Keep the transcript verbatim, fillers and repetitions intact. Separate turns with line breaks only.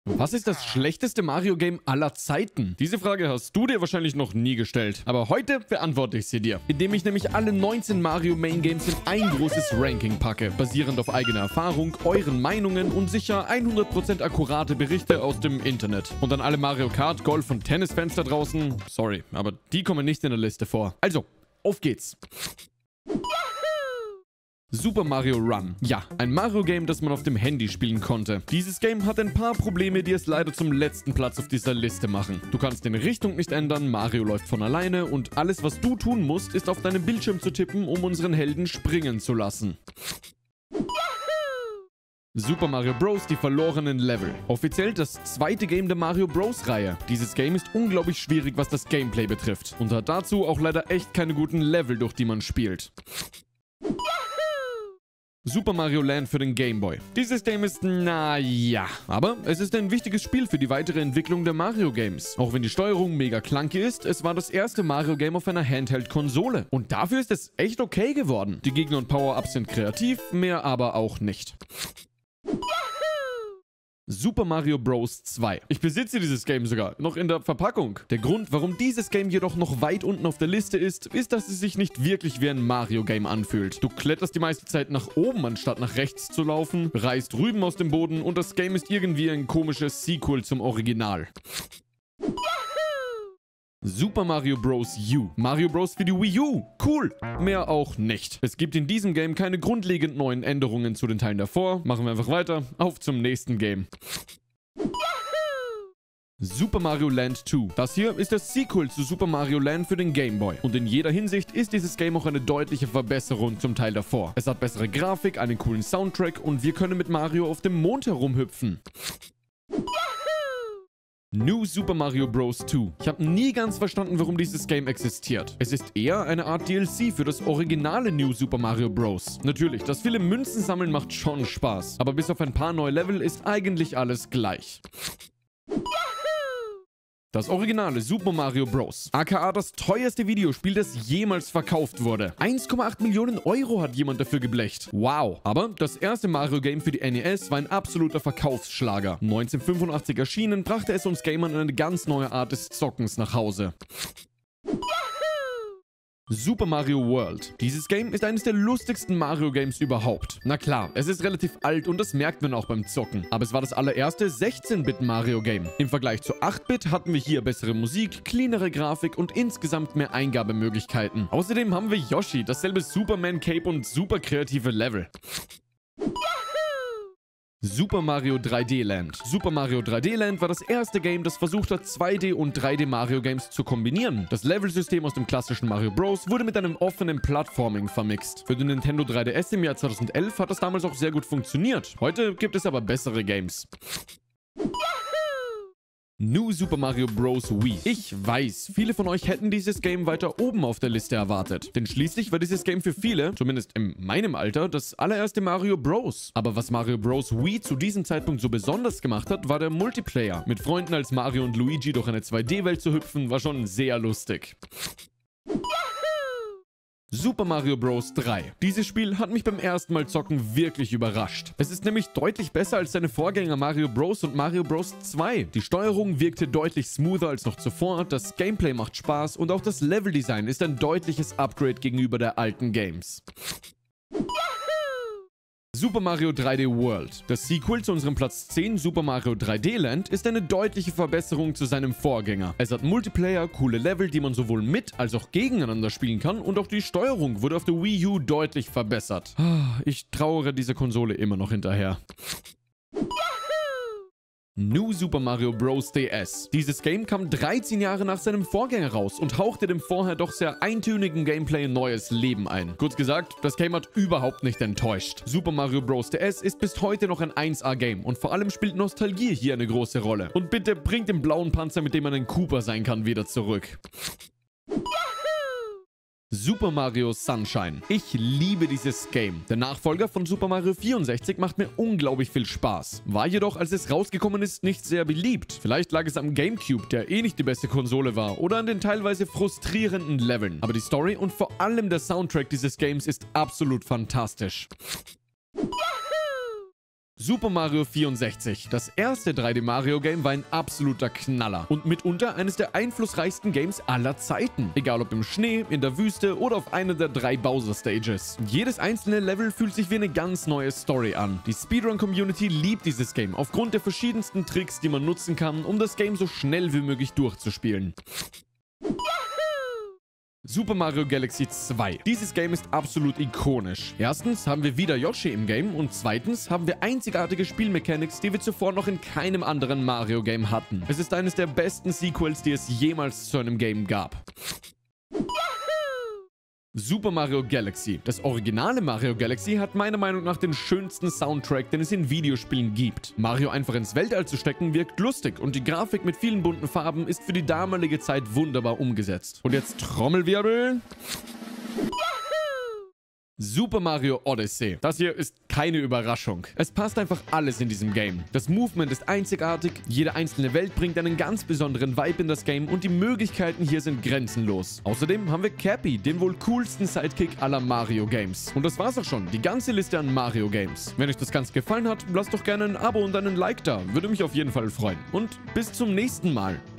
Was ist das schlechteste Mario-Game aller Zeiten? Diese Frage hast du dir wahrscheinlich noch nie gestellt. Aber heute beantworte ich sie dir, indem ich nämlich alle neunzehn Mario-Main-Games in ein großes Ranking packe, basierend auf eigener Erfahrung, euren Meinungen und sicher hundert Prozent akkurate Berichte aus dem Internet. Und an alle Mario Kart, Golf und Tennis-Fans da draußen, sorry, aber die kommen nicht in der Liste vor. Also, auf geht's! Super Mario Run. Ja, ein Mario-Game, das man auf dem Handy spielen konnte. Dieses Game hat ein paar Probleme, die es leider zum letzten Platz auf dieser Liste machen. Du kannst die Richtung nicht ändern, Mario läuft von alleine und alles, was du tun musst, ist auf deinem Bildschirm zu tippen, um unseren Helden springen zu lassen. Super Mario Bros. Die verlorenen Level. Offiziell das zweite Game der Mario Bros. Reihe. Dieses Game ist unglaublich schwierig, was das Gameplay betrifft. Und hat dazu auch leider echt keine guten Level, durch die man spielt. Super Mario Land für den Game Boy. Dieses Game ist, naja, aber es ist ein wichtiges Spiel für die weitere Entwicklung der Mario Games. Auch wenn die Steuerung mega clunky ist, es war das erste Mario Game auf einer Handheld-Konsole. Und dafür ist es echt okay geworden. Die Gegner und Power-Ups sind kreativ, mehr aber auch nicht. Super Mario Bros. zwei. Ich besitze dieses Game sogar, noch in der Verpackung. Der Grund, warum dieses Game jedoch noch weit unten auf der Liste ist, ist, dass es sich nicht wirklich wie ein Mario-Game anfühlt. Du kletterst die meiste Zeit nach oben, anstatt nach rechts zu laufen, reißt Rüben aus dem Boden und das Game ist irgendwie ein komisches Sequel zum Original. Super Mario Bros. U. Mario Bros. Für die Wii U. Cool. Mehr auch nicht. Es gibt in diesem Game keine grundlegend neuen Änderungen zu den Teilen davor. Machen wir einfach weiter. Auf zum nächsten Game. Super Mario Land zwei. Das hier ist das Sequel zu Super Mario Land für den Game Boy. Und in jeder Hinsicht ist dieses Game auch eine deutliche Verbesserung zum Teil davor. Es hat bessere Grafik, einen coolen Soundtrack und wir können mit Mario auf dem Mond herumhüpfen. New Super Mario Bros. zwei. Ich habe nie ganz verstanden, warum dieses Game existiert. Es ist eher eine Art D L C für das originale New Super Mario Bros. Natürlich, das viele Münzen sammeln macht schon Spaß. Aber bis auf ein paar neue Level ist eigentlich alles gleich. Das originale Super Mario Bros. aka das teuerste Videospiel, das jemals verkauft wurde. eins Komma acht Millionen Euro hat jemand dafür geblecht. Wow. Aber das erste Mario-Game für die N E S war ein absoluter Verkaufsschlager. neunzehnhundertfünfundachtzig erschienen, brachte es uns Gamern eine ganz neue Art des Zockens nach Hause. Super Mario World. Dieses Game ist eines der lustigsten Mario-Games überhaupt. Na klar, es ist relativ alt und das merkt man auch beim Zocken. Aber es war das allererste sechzehn Bit Mario-Game. Im Vergleich zu acht Bit hatten wir hier bessere Musik, cleanere Grafik und insgesamt mehr Eingabemöglichkeiten. Außerdem haben wir Yoshi, dasselbe Superman Cape und super kreative Level. Super Mario drei D Land. Super Mario drei D Land war das erste Game, das versucht hat, zwei D und drei D Mario Games zu kombinieren. Das Levelsystem aus dem klassischen Mario Bros. Wurde mit einem offenen Plattforming vermixt. Für den Nintendo drei D S im Jahr zweitausendelf hat das damals auch sehr gut funktioniert. Heute gibt es aber bessere Games. New Super Mario Bros. Wii. Ich weiß, viele von euch hätten dieses Game weiter oben auf der Liste erwartet. Denn schließlich war dieses Game für viele, zumindest in meinem Alter, das allererste Mario Bros. Aber was Mario Bros. Wii zu diesem Zeitpunkt so besonders gemacht hat, war der Multiplayer. Mit Freunden als Mario und Luigi durch eine zwei D Welt zu hüpfen, war schon sehr lustig. Super Mario Bros. drei. Dieses Spiel hat mich beim ersten Mal zocken wirklich überrascht. Es ist nämlich deutlich besser als seine Vorgänger Mario Bros. Und Mario Bros. zwei. Die Steuerung wirkte deutlich smoother als noch zuvor, das Gameplay macht Spaß und auch das Leveldesign ist ein deutliches Upgrade gegenüber der alten Games. Super Mario drei D World. Das Sequel zu unserem Platz zehn, Super Mario drei D Land, ist eine deutliche Verbesserung zu seinem Vorgänger. Es hat Multiplayer, coole Level, die man sowohl mit als auch gegeneinander spielen kann und auch die Steuerung wurde auf der Wii U deutlich verbessert. Ich trauere dieser Konsole immer noch hinterher. New Super Mario Bros. D S. Dieses Game kam dreizehn Jahre nach seinem Vorgänger raus und hauchte dem vorher doch sehr eintönigen Gameplay neues Leben ein. Kurz gesagt, das Game hat überhaupt nicht enttäuscht. Super Mario Bros. D S ist bis heute noch ein eins A Game und vor allem spielt Nostalgie hier eine große Rolle. Und bitte bringt den blauen Panzer, mit dem man ein Koopa sein kann, wieder zurück. Super Mario Sunshine. Ich liebe dieses Game. Der Nachfolger von Super Mario vierundsechzig macht mir unglaublich viel Spaß. War jedoch, als es rausgekommen ist, nicht sehr beliebt. Vielleicht lag es am GameCube, der eh nicht die beste Konsole war, oder an den teilweise frustrierenden Leveln. Aber die Story und vor allem der Soundtrack dieses Games ist absolut fantastisch. Super Mario vierundsechzig. Das erste drei D Mario Game war ein absoluter Knaller und mitunter eines der einflussreichsten Games aller Zeiten. Egal ob im Schnee, in der Wüste oder auf einer der drei Bowser Stages. Jedes einzelne Level fühlt sich wie eine ganz neue Story an. Die Speedrun-Community liebt dieses Game aufgrund der verschiedensten Tricks, die man nutzen kann, um das Game so schnell wie möglich durchzuspielen. Super Mario Galaxy zwei. Dieses Game ist absolut ikonisch. Erstens haben wir wieder Yoshi im Game und zweitens haben wir einzigartige Spielmechanics, die wir zuvor noch in keinem anderen Mario Game hatten. Es ist eines der besten Sequels, die es jemals zu einem Game gab. Super Mario Galaxy. Das originale Mario Galaxy hat meiner Meinung nach den schönsten Soundtrack, den es in Videospielen gibt. Mario einfach ins Weltall zu stecken, wirkt lustig und die Grafik mit vielen bunten Farben ist für die damalige Zeit wunderbar umgesetzt. Und jetzt Trommelwirbel. Super Mario Odyssey. Das hier ist keine Überraschung. Es passt einfach alles in diesem Game. Das Movement ist einzigartig, jede einzelne Welt bringt einen ganz besonderen Vibe in das Game und die Möglichkeiten hier sind grenzenlos. Außerdem haben wir Cappy, den wohl coolsten Sidekick aller Mario Games. Und das war's auch schon, die ganze Liste an Mario Games. Wenn euch das Ganze gefallen hat, lasst doch gerne ein Abo und einen Like da. Würde mich auf jeden Fall freuen. Und bis zum nächsten Mal.